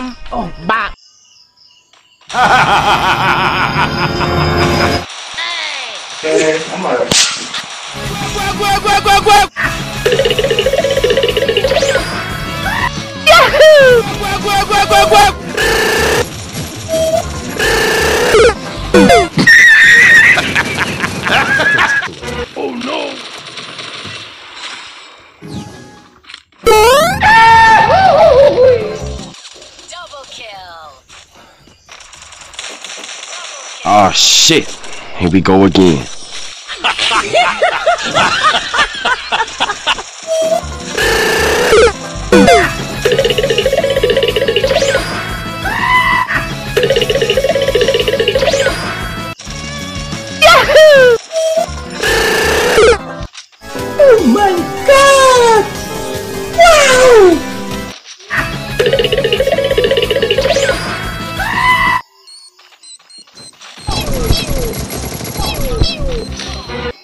Bam. Oh, bam. Hey, I'm like... Yahoo! Oh no! Double kill. Oh shit! Here we go again. Yahoo! Oh my god! Wow!